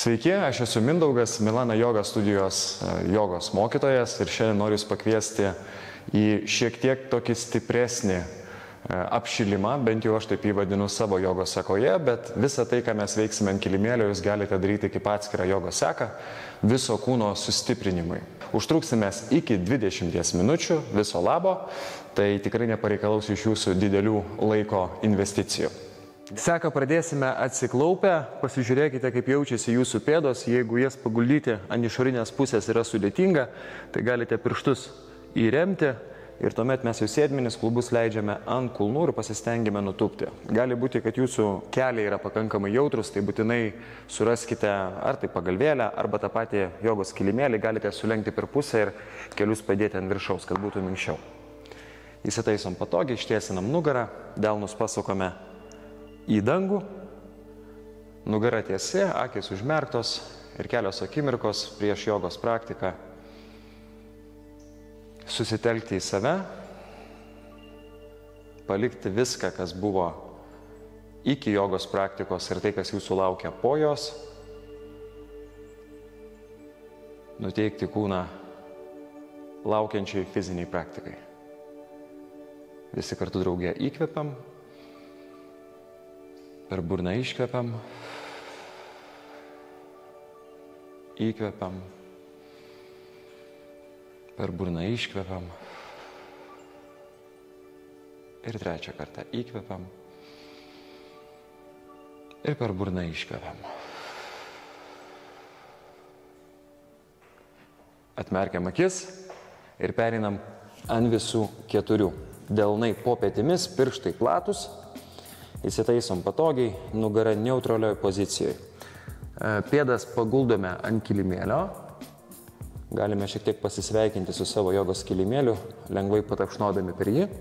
Sveiki, aš esu Mindaugas, Milano jogos studijos jogos mokytojas ir šiandien noriu jūs pakviesti į šiek tiek tokį stipresnį apšilimą, bent jau aš taip jį vadinu savo jogos sekoje, bet visą tai, ką mes veiksime ant kilimėlio, jūs galite daryti kaip atskirą jogos seką viso kūno sustiprinimui. Užtruksime iki 20 minučių viso labo, tai tikrai nepareikalaus iš jūsų didelių laiko investicijų. Seką pradėsime atsiklaupę, pasižiūrėkite, kaip jaučiasi jūsų pėdos, jeigu jas paguldyti ant išorinės pusės yra sudėtinga, tai galite pirštus įremti ir tuomet mes jau sėdmenis klubus leidžiame ant kulnų ir pasistengime nutūpti. Gali būti, kad jūsų keliai yra pakankamai jautrus, tai būtinai suraskite ar tai pagalvėlę, arba tą patį jogos kilimėlį galite sulenkti per pusę ir kelius padėti ant viršaus, kad būtų minkščiau. Įsitaisom patogiai, ištiesinam nugarą, delnus pasukame į dangų, nugara tiesi, akys užmerktos ir kelios akimirkos prieš jogos praktiką susitelkti į save, palikti viską, kas buvo iki jogos praktikos ir tai, kas jūsų laukia po jos, nuteikti kūną laukiančiai fiziniai praktikai. Visi kartu drauge įkvepiam, per burną iškvepiam, įkvepiam, per burną iškvepiam ir trečią kartą įkvepiam ir per burną iškvepiam. Atmerkiam akis ir pereinam ant visų keturių. Delnai po petimis, pirštai platus. Įsitaisom patogiai, nugara neutralioje pozicijoje. Pėdas paguldome ant kilimėlio. Galime šiek tiek pasisveikinti su savo jogos kilimėliu, lengvai patapšnodami per jį.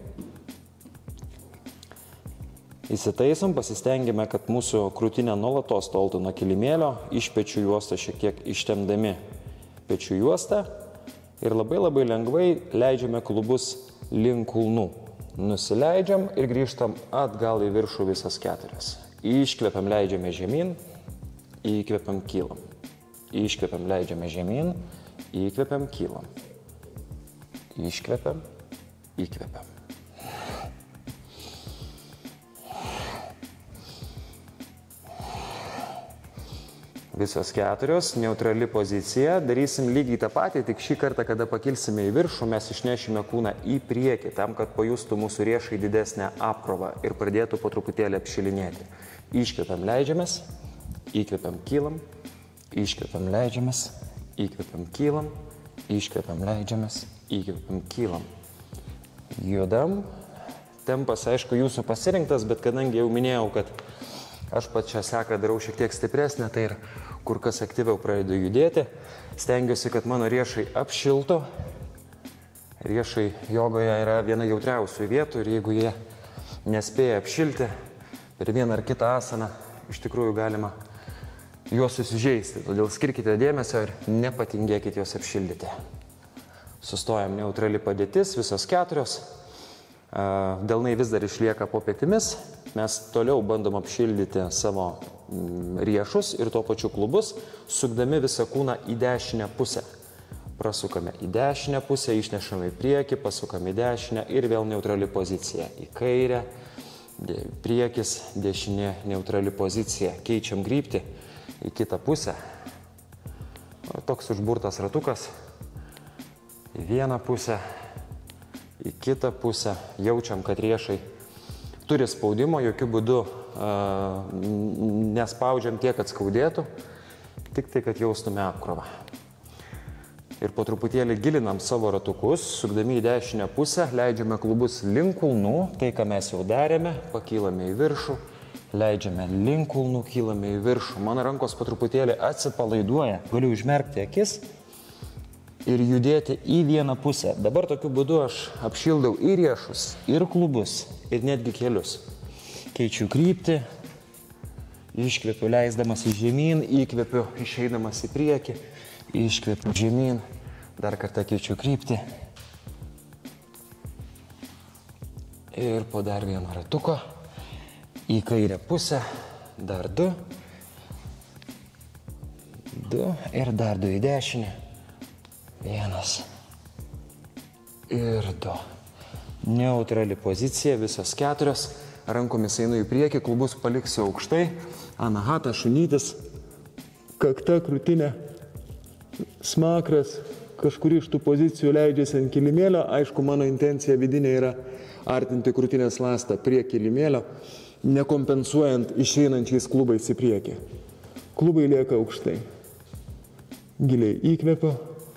Įsitaisom, pasistengime, kad mūsų krūtinė nuolatos toltų nuo kilimėlio, iš pečių juostą šiek tiek ištemdami pečių juostą ir labai lengvai leidžiame klubus link kulnų. Nusileidžiam ir grįžtam atgal į viršų visas keturias. Iškvepiam, leidžiame žemyn, įkvepiam, kylam. Iškvepiam, leidžiame žemyn, įkvepiam, kylam. Iškvepiam, įkvepiam. Visos keturios, neutrali pozicija. Darysim lygiai tą patį, tik šį kartą, kada pakilsime į viršų, mes išnešime kūną į priekį, tam, kad pajustų mūsų riešai didesnę apkrovą ir pradėtų po truputėlį apšilinėti. Iškvepiam, leidžiamės, įkvepiam, kylam, iškvepiam, leidžiamės, įkvepiam, kylam, iškvepiam, leidžiamės, įkvepiam, kylam. Judam. Tempas, aišku, jūsų pasirinktas, bet kadangi jau minėjau, kad aš pačią seką darau šiek tiek stipresnę, tai ir kur kas aktyviau pradedu judėti. Stengiuosi, kad mano riešai apšiltų. Riešai jogoje yra viena jautriausių vietų ir jeigu jie nespėja apšilti per vieną ar kitą asaną, iš tikrųjų galima juos susižeisti. Todėl skirkite dėmesio ir nepatingėkite juos apšildyti. Sustojam, neutrali padėtis, visos keturios. Delnai vis dar išlieka po petimis. Mes toliau bandom apšildyti savo riešus ir tuo pačiu klubus, sukdami visą kūną į dešinę pusę. Prasukame į dešinę pusę, išnešame į priekį, pasukame į dešinę ir vėl neutrali pozicija. Į kairę, priekis, dešinė, neutrali pozicija. Keičiam kryptį į kitą pusę. Toks užburtas ratukas. Į vieną pusę, į kitą pusę. Jaučiam, kad riešai turi spaudimo, jokių būdų nespaudžiam tiek, kad skaudėtų, tik tai, kad jaustume apkrovą. Ir po truputėlį gilinam savo ratukus, sukdami į dešinę pusę, leidžiame klubus link kulnų, tai, ką mes jau darėme, pakylame į viršų, leidžiame link kulnų, kylame į viršų. Mano rankos po truputėlį atsipalaiduoja, galiu užmerkti akis ir judėti į vieną pusę. Dabar tokiu būdu aš apšildau ir riešus, ir klubus, ir netgi kelius. Keičiu kryptį, iškvepiu leisdamas į žemyn, įkvepiu išeidamas į priekį, iškvepiu žemyn, dar kartą keičiu kryptį. Ir po dar vieno ratuko į kairę pusę, dar du, 2 ir dar 2 į dešinę. 1 ir 2. Neutrali pozicija, visos 4. Rankomis einu į priekį, klubus paliksiu aukštai. Anahata, šunytis, kakta, krūtinė, smakras, kažkur iš tų pozicijų leidžiasi ant kilimėlio. Aišku, mano intencija vidinė yra artinti krūtinės ląstą prie kilimėlio, nekompensuojant išeinančiais klubais į priekį. Klubai lieka aukštai. Giliai įkvepiu,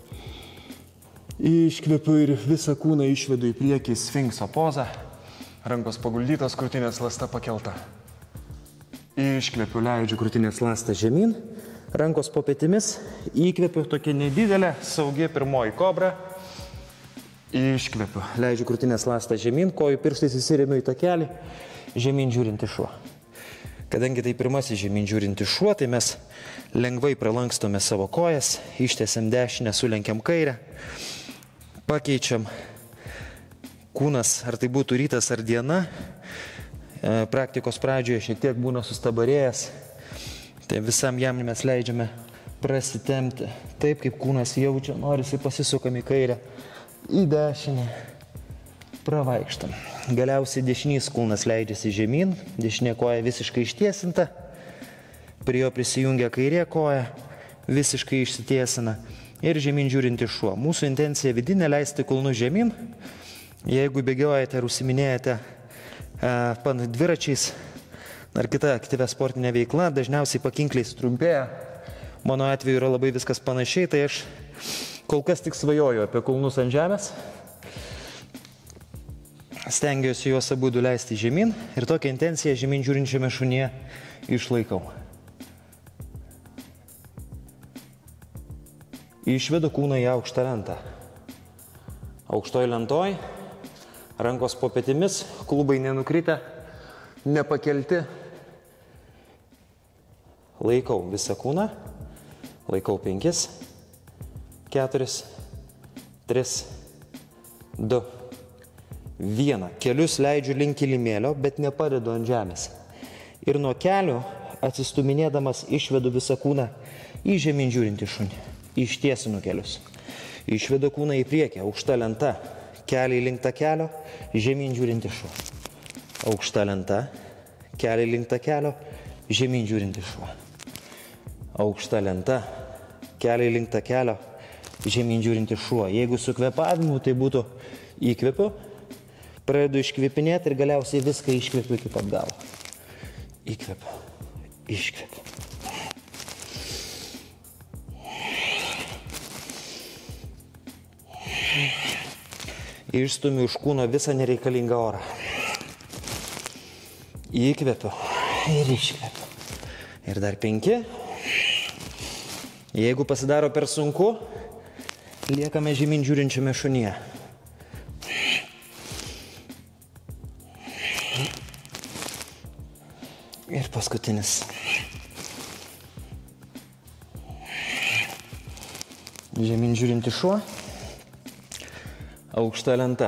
iškvepiu ir visą kūną išvedu į priekį, sfinkso pozą. Rankos paguldytos, krūtinės ląsta pakelta. Iškvepiu, leidžiu krūtinės ląstą žemyn. Rankos po petimis, įkvepiu, tokia nedidelė, saugi pirmoji kobra. Iškvepiu, leidžiu krūtinės ląstą žemyn, kojų pirštais įsiremiu į takelį, žemyn žiūrinti šuo. Kadangi tai pirmasis žemyn žiūrinti šuo, tai mes lengvai pralankstome savo kojas, ištiesiam dešinę, sulenkiam kairę, pakeičiam kūnas, ar tai būtų rytas ar diena. Praktikos pradžioje šiek tiek būna sustabarėjęs. Tai visam jam mes leidžiame prasitemti taip, kaip kūnas jaučia, norisi pasisukam į kairę, į dešinę, pravaikštam. Galiausiai dešinys kūnas leidžiasi žemyn, dešinė koja visiškai ištiesinta, prie jo prisijungia kairė koja, visiškai išsitiesina ir žemyn žiūrinti šuo. Mūsų intencija vidinė leisti kulnus žemyn. Jeigu bėgiojate ar užsiminėjate dviračiais, ar kita aktyvia sportinė veikla, dažniausiai pakinkliai trumpėja. Mano atveju yra labai viskas panašiai, tai aš kol kas tik svajoju apie kulnus ant žemės. Stengiuosi juos abudu leisti žemyn ir tokią intenciją žemyn žiūrinčiame šunyje išlaikau. Išvedu kūną į aukštą lentą. Aukštoj lentoj, rankos po petimis, klubai nenukritę, nepakelti. Laikau visą kūną, laikau 5, 4, 3, 2, 1. Kelius leidžiu link kilimėlio, bet nepadedu ant žemės. Ir nuo kelių, atsistuminėdamas, išvedu visą kūną į žemyn žiūrintį šunį. Ištiesinu kelius. Išvedu kūną į priekį, aukšta lenta, keliai link takelio, žemyn žiūrintį šuo. Aukšta lenta, keliai link takelio, žemyn žiūrintį šuo. Aukšta lenta, keliai link takelio, žemyn žiūrintį šuo. Jeigu su kvėpavimu, tai būtų įkvepiu, pradedu iškvėpinėti ir galiausiai viską iškvepiu iki pat galo. Įkvepiu, iškvepiu. Išstumiu iš kūno visą nereikalingą orą. Įkvepiu ir iškvepiu. Ir dar 5. Jeigu pasidaro per sunku, liekame žemyn žiūrinčiame šunyje. Ir paskutinis. Žemyn žiūrinti šuo. Aukšta lenta.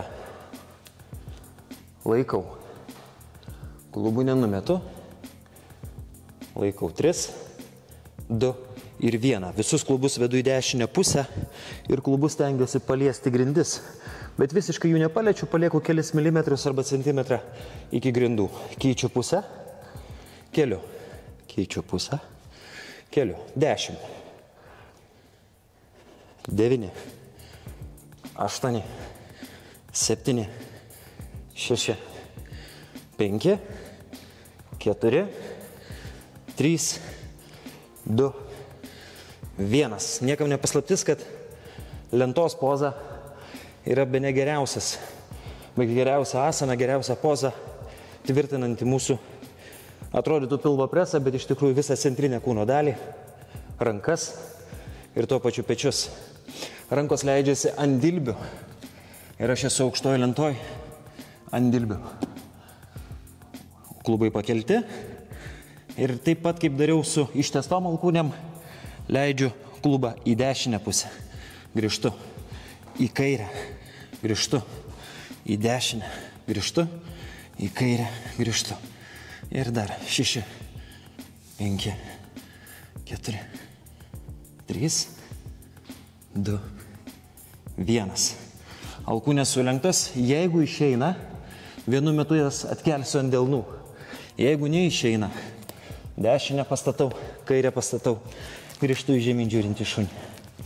Laikau. Klubų nenumetu. Laikau 3, 2 ir 1. Visus klubus vedu į dešinę pusę ir klubus stengiuosi paliesti grindis. Bet visiškai jų nepaliečiu, palieku kelis milimetrus arba centimetrą iki grindų. Keičiu pusę, keliu. Keičiu pusę, keliu. 10. 9. 8. 7, 6, 5, 4, 3, 2, 1. Niekam nepaslaptis, kad lentos poza yra bene geriausia asana, geriausia poza, tvirtinanti mūsų atrodytų pilvo presą, bet iš tikrųjų visą centrinę kūno dalį, rankas ir tuo pačiu pečius. Rankos leidžiasi ant dilbių. Ir aš esu aukštoj lentoj ant dilbių. Klubai pakelti. Ir taip pat, kaip dariau su ištiestom alkūnėm, leidžiu klubą į dešinę pusę. Grįžtu į kairę. Grįžtu į dešinę. Grįžtu į kairę. Grįžtu. Ir dar 6, 5, 4, 3, 2, 1. Alkūnės sulenktas. Jeigu išeina, vienu metu jas atkelsiu ant delnų. Jeigu neišeina, dešinę pastatau, kairę pastatau, grįžtu į žemyn žiūrintį šunį.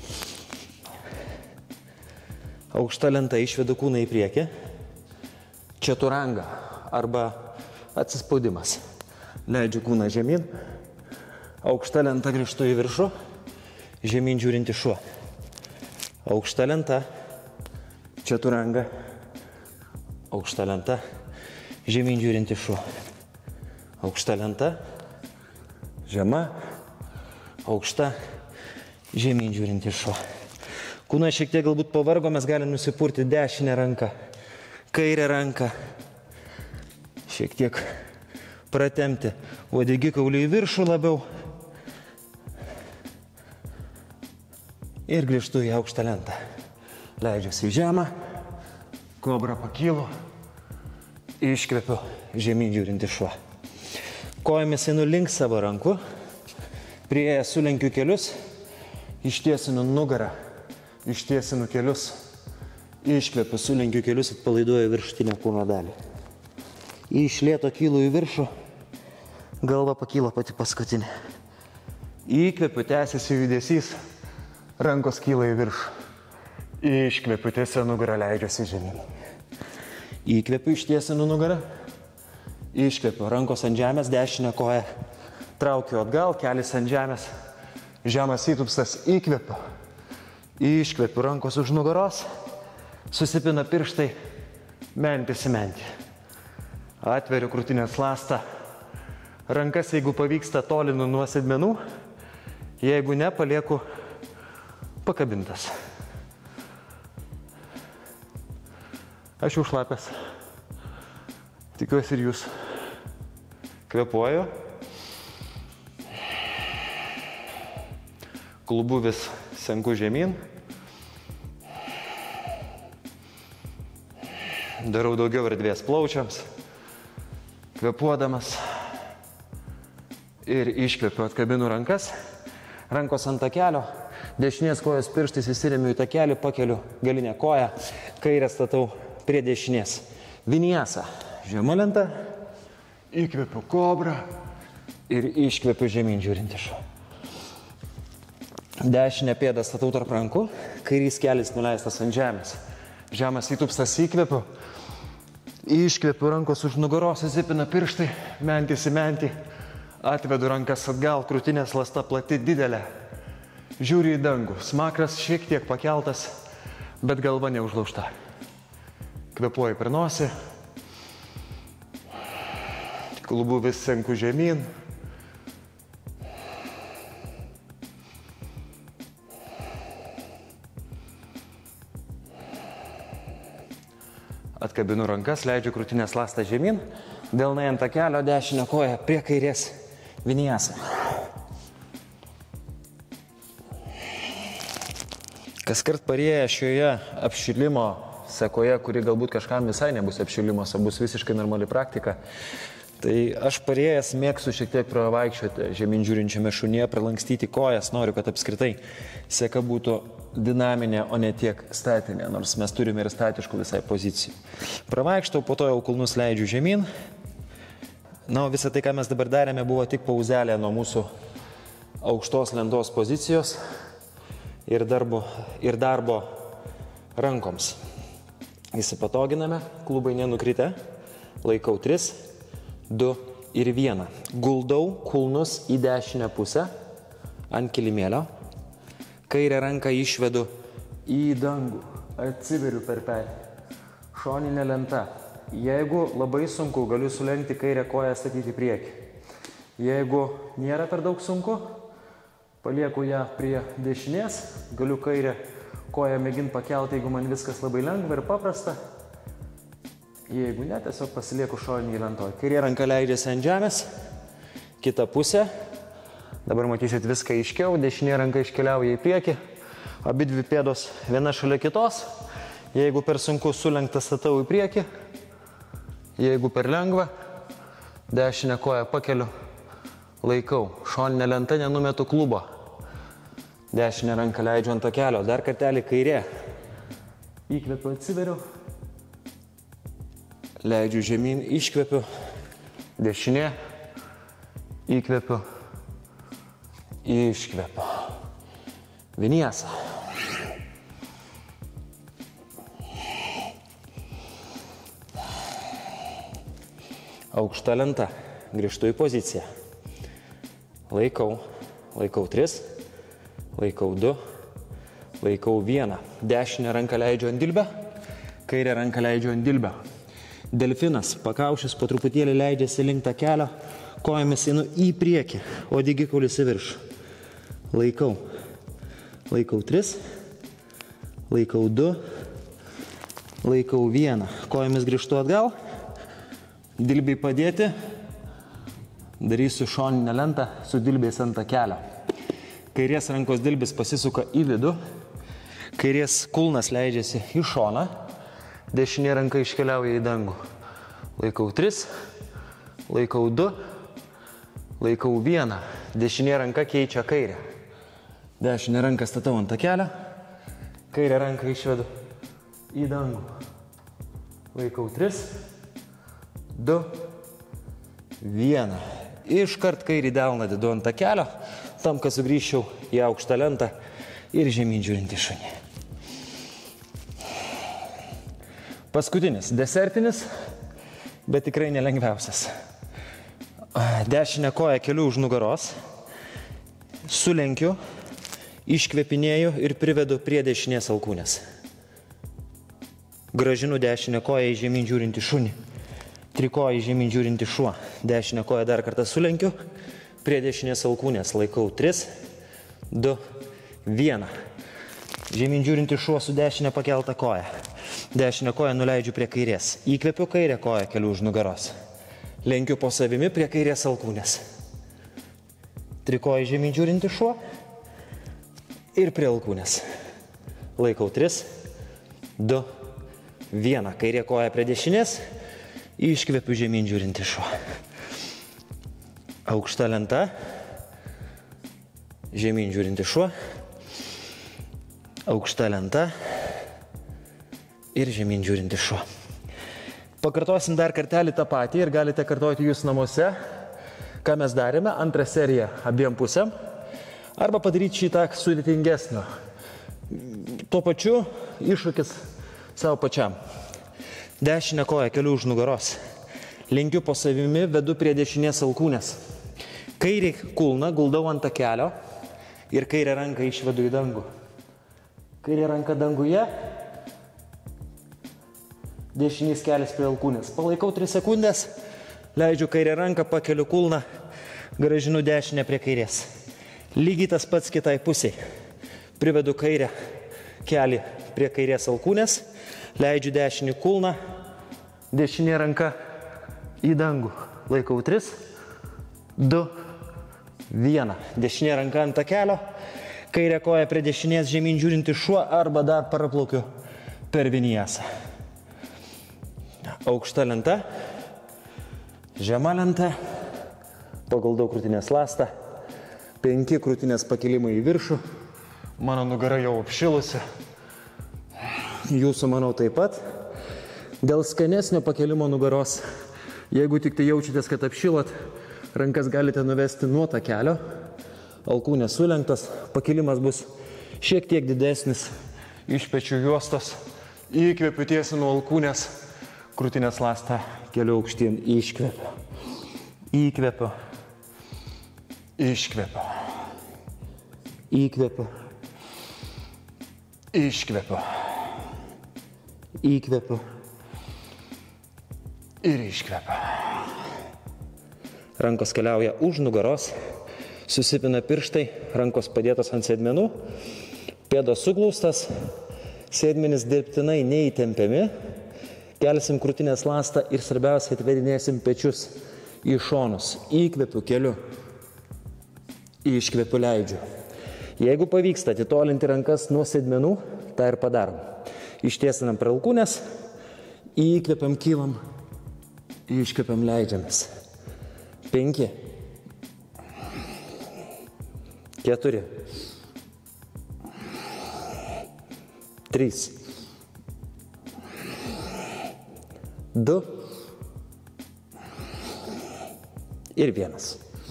Aukšta lenta, išvedu kūną į priekį. Čaturanga arba atsispaudimas. Leidžiu kūną žemyn. Aukšta lenta, grįžtu į viršų. Žemyn žiūrinti šuo. Aukšta lenta. Čaturanga. Aukšta lenta. Žemyn žiūrinti šuo. Aukšta lenta. Žema. Aukšta. Žemyn žiūrinti šuo. Kūnas šiek tiek galbūt pavargo, mes galim nusipurti dešinę ranką, kairę ranką. Šiek tiek pratempti uodegikaulį į viršų labiau. Ir grįžtu į aukštą lentą. Leidžiuosi į žemą, kobra pakylu, iškvepiu žemyn žiūrinti šuo. Kojomis einu link savo rankų, prieėjęs sulenkiu kelius, ištiesinu nugarą, ištiesinu kelius, iškvepiu, sulenkiu kelius, atpalaiduoju viršutinę kūno dalį. Iš lėto kylu į viršų, galva pakyla pati paskutinė. Įkvepiu, tęsiasi judesys, rankos kyla į viršų. Iškvepiu, tiesiu nugarą, leidžiuosi žemyn. Įkvepiu, ištiesinu nugarą, iškvepiu, rankos ant žemės, dešinę koją traukiu atgal, kelis ant žemės, žemas įtupstas, įkvepiu. Iškvepiu, rankos už nugaros, susipina pirštai, mentis į mentį. Atveriu krūtinės ląstą. Rankas, jeigu pavyksta, tolinu nuo sėdmenų, jeigu ne, palieku pakabintas. Aš jau šlapęs. Tikiuosi ir jūs. Kvėpuoju. Klubu vis senku žemyn. Darau daugiau erdvės plaučiams. Kvėpuodamas. Ir iškvepiu, atkabinu rankas. Rankos ant takelio. Dešinės kojos pirštais įsiremiu į takelį, pakeliu galinę koją. Kairę statau prie dešinės. Vinyasa. Žema lenta. Įkvepiu kobrą. Ir iškvepiu žemyn žiūrintį šuo. Dešinę pėdą statau tarp rankų. Kairys kelis nuleistas ant žemės. Žemas įtupstas, įkvepiu. Iškvepiu, rankos už nugaros, įsipina pirštai, mentis į mentį. Atvedu rankas atgal, krūtinės ląsta plati, didelė. Žiūriu į dangų. Smakras šiek tiek pakeltas, bet galva neužlaužta. Kvėpuoju per nosį. Klubu vis senku žemyn. Atkabinu rankas, leidžiu krūtinės ląstą žemyn, delnai ant takelio, dešinę koją prie kairės vinyasa. Kaskart parėję šioje apšilimo sekoje, kuri galbūt kažkam visai nebus apšilimas, o bus visiškai normali praktika, tai aš parėjęs mėgstu šiek tiek pravaikščioti žemyn žiūrinčiame šunyje, pralankstyti kojas, noriu, kad apskritai seka būtų dinaminė, o ne tiek statinė, nors mes turime ir statiškų visai pozicijų. Pravaikštau, po to jau kulnus leidžiu žemyn. Na, o visą tai, ką mes dabar darėme, buvo tik pauzelė nuo mūsų aukštos lentos pozicijos ir darbo rankoms. Įsipatoginame, klubai nenukritę, laikau 3, 2 ir 1. Guldau kulnus į dešinę pusę ant kilimėlio. Kairę ranką išvedu į dangų, atsiveriu per petį. Šoninė lenta. Jeigu labai sunku, galiu sulenkti kairę koją, statyti į priekį. Jeigu nėra per daug sunku, palieku ją prie dešinės, galiu kairę koją mėginti pakelti, jeigu man viskas labai lengva ir paprasta. Jeigu ne, tiesiog pasilieku šoninį lentoj. Kairė ranka leidžiasi ant žemės, kita pusė. Dabar matysit viską aiškiau, dešinė ranka iškeliauja į priekį, abi dvi pėdos viena šalia kitos. Jeigu per sunku, sulenktas statau į priekį, jeigu per lengva, dešinę koją pakeliu, laikau. Šoninę lentą nenumetu klubo. Dešinę ranką leidžiu ant takelio. Dar kartelį kairė. Įkvepiu, atsiveriu. Leidžiu žemyn, iškvepiu. Dešinė. Įkvepiu. Iškvepiu. Viniesa. Aukšta lenta. Grįžtu į poziciją. Laikau. Laikau 3. Laikau 2. Laikau 1. Dešinę ranką leidžiu ant dilbę. Kairę ranką leidžiu ant dilbę. Delfinas. Pakaušis po truputėlį leidžiasi link takelio. Kojomis einu į priekį, o dygikaulis į viršų. Laikau. Laikau 3. Laikau 2. Laikau 1. Kojomis grįžtu atgal. Dilbiai padėti. Darysiu šoninę lentą su dilbiais ant takelio. Kairės rankos dilbis pasisuka į vidų. Kairės kulnas leidžiasi į šoną. Dešinė ranka iškeliauja į dangų. Laikau 3. Laikau 2. Laikau 1. Dešinė ranka keičia kairę. Dešinę ranką statau ant takelio. Kairę ranką išvedu į dangų. Laikau 3. 2. 1. Iškart kairį delną dedu ant takelio, tam, kad sugrįžčiau į aukštą lentą ir žemyn žiūrint į šunį. Paskutinis, desertinis, bet tikrai nelengviausias. Dešinę koją keliu už nugaros, sulenkiu, iškvepinėju ir privedu prie dešinės alkūnės. Grąžinu dešinę koją į žemyn žiūrintį šunį. Trikojį žemyn žiūrintį šuo. Dešinę koją dar kartą sulenkiu, prie dešinės alkūnės. Laikau 3, 2, 1. Žemyn žiūrintį šuo su dešinė pakelta koja. Dešinę koją nuleidžiu prie kairės. Įkvepiu kairę koją keliu už nugaros. Lenkiu po savimi prie kairės alkūnės. Trikojį žemyn žiūrintį šuo ir prie alkūnės. Laikau 3, 2, 1. Kairė koja prie dešinės. Iškvepiu žemyn žiūrintį šuo. Aukšta lenta. Žemyn žiūrintį šuo. Aukšta lenta. Ir žemyn žiūrintį šuo. Pakartosim dar kartelį tą patį ir galite kartoti jūs namuose, ką mes darėme. Antrą seriją abiem pusėm. Arba padaryti šitą sudėtingesnio. Tuo pačiu iššūkis savo pačiam. Dešinę koją keliu už nugaros. Lenkiu po savimi, vedu prie dešinės alkūnės. Kairį kulną guldau ant takelio ir kairę ranką išvedu į dangų. Kairė ranka danguje. Dešinys kelias prie alkūnės. Palaikau 3 sekundės. Leidžiu kairę ranką, pakeliu kulną. Grąžinu dešinę prie kairės. Lygiai tas pats kitai pusiai. Privedu kairę kelį prie kairės alkūnės. Leidžiu dešinį kulną, dešinė ranka į dangų. Laikau 3, 2, 1. Dešinė ranka ant takelio, kairė koja prie dešinės žemyn žiūrinti šuo arba dar paraplaukiu per viniesą. Aukšta lenta, žema lenta, paguldau krūtinės ląstą, 5 krūtinės pakilimai į viršų, mano nugara jau apšilusi. Jūsų, manau, taip pat. Dėl skanesnio pakelimo nugaros, jeigu tik tai jaučiatės, kad apšilot, rankas galite nuvesti nuo takelio, alkūnės sulenktas, pakilimas bus šiek tiek didesnis iš pečių juostos, įkvepiu tiesiai nuo alkūnės, krūtinės ląstą keliu aukštyn, iškvepiu, įkvepiu, iškvepiu, įkvepiu, iškvepiu. Įkvepiu ir iškvepiu. Rankos keliauja už nugaros, susipina pirštai, rankos padėtos ant sėdmenų, pėdos suglaustas, sėdmenys dirbtinai neįtempiami, kelsim krūtinės ląstą ir svarbiausia atvedinėsim pečius į šonus. Įkvepiu, keliu, iškvepiu, leidžiu. Jeigu pavyksta atitolinti rankas nuo sėdmenų, tą ir padarom. Ištiesinam prie alkūnės, įkvepiam, kylam, iškvepiam, leidžiamės. 5, 4, 3, 2 ir 1.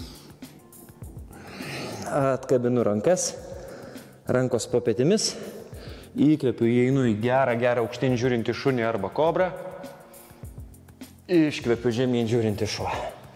Atkabinu rankas, rankos po petimis, įkvepiu, įeinu į gerą aukštyn žiūrintį šunį arba kobrą, iškvepiu žemyn žiūrintį šuo.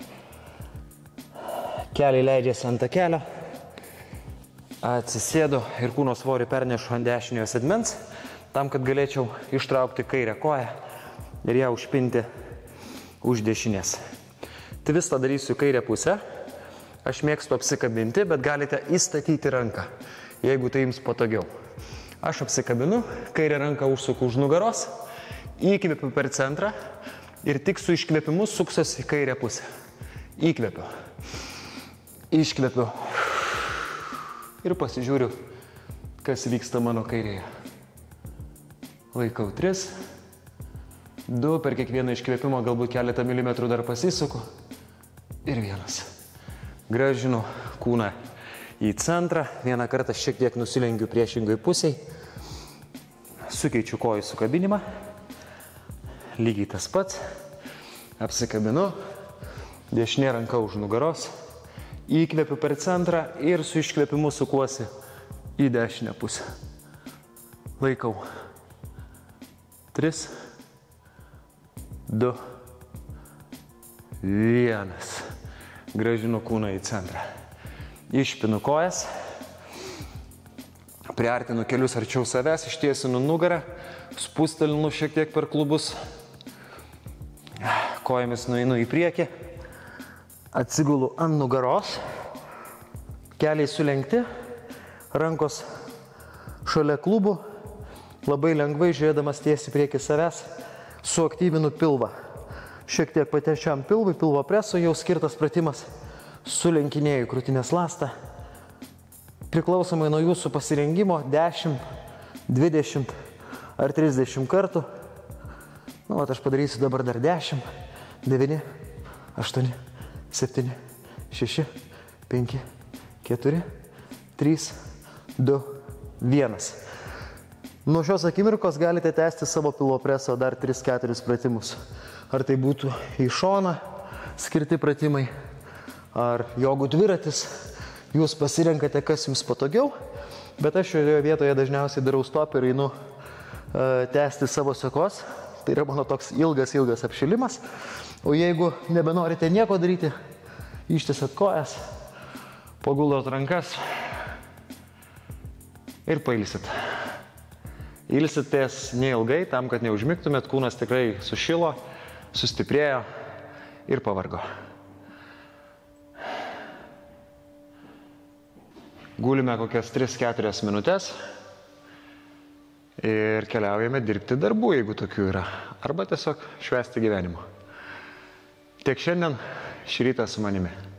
Keliai leidžiasi ant takelio, atsisėdu ir kūno svorį pernešu ant dešiniojo sėdmens, tam, kad galėčiau ištraukti kairę koją ir ją užpinti už dešinės. Tvistą darysiu kairę pusę. Aš mėgstu apsikabinti, bet galite įstatyti ranką, jeigu tai jums patogiau. Aš apsikabinu, kairę ranką užsuku už nugaros, įkvepiu per centrą ir tik su iškvėpimu suksiuosi į kairę pusę. Įkvepiu, iškvepiu ir pasižiūriu, kas vyksta mano kairėje. Laikau 3, 2, per kiekvieną iškvėpimą galbūt keletą milimetrų dar pasisuku ir 1. Grąžinu kūną į centrą, vieną kartą šiek tiek nusilengiu priešingai pusiai, sukeičiu kojų sukabinimą, lygiai tas pats, apsikabinu, dešinė ranka už nugaros, įkvepiu per centrą ir su iškvėpimu sukuosi į dešinę pusę. Laikau 3, 2, 1. Grąžinu kūną į centrą. Išpinu kojas, priartinu kelius arčiau savęs, ištiesinu nugarą, spustelinu šiek tiek per klubus, kojomis nueinu į priekį, atsigulu ant nugaros, keliai sulenkti, rankos šalia klubų, labai lengvai žiūrėdamas tiesiai prieki savęs, suaktyvinu pilvą. Šiek tiek patešiam pilvui, pilvo preso, jau skirtas pratimas, sulenkinėju krūtinės ląstą. Priklausomai nuo jūsų pasirengimo 10, 20 ar 30 kartų. Aš padarysiu dabar dar 10, 9, 8, 7, 6, 5, 4, 3, 2, 1. Nuo šios akimirkos galite tęsti savo pilvo preso dar 3-4 pratimus. Ar tai būtų į šoną skirti pratimai, ar jogų dviratis, jūs pasirenkate, kas jums patogiau, bet aš šioje vietoje dažniausiai darau stop ir einu tęsti savo sekos, tai yra mano toks ilgas apšilimas, o jeigu nebenorite nieko daryti, ištiesat kojas, paguldot rankas ir pailsit. Ilsitės neilgai, tam, kad neužmigtumėt, kūnas tikrai sušilo, sustiprėjo ir pavargo. Gulime kokias 3-4 minutės ir keliaujame dirbti darbų, jeigu tokių yra, arba tiesiog švęsti gyvenimo. Tiek šiandien, šį rytą su manimi.